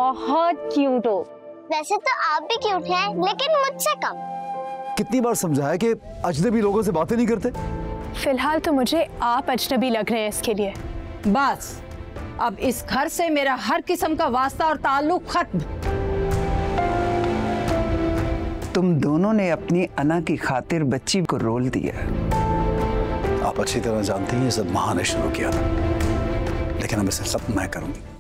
बहुत क्यूट हो। वैसे तो आप भी क्यूट हैं, लेकिन मुझसे कम। कितनी बार समझाया कि अजनबी लोगों से बातें नहीं करते। फिलहाल तो मुझे आप अजनबी लग रहे हैं इसके लिए। बस अब इस घर से मेरा हर किस्म का वास्ता और ताल्लुक खत्म। तुम दोनों ने अपनी अना की खातिर बच्ची को रोल दिया। आप अच्छी तरह जानती हैं ये सब माँ ने शुरू किया था, लेकिन अब इसे खत्म मैं करूंगी।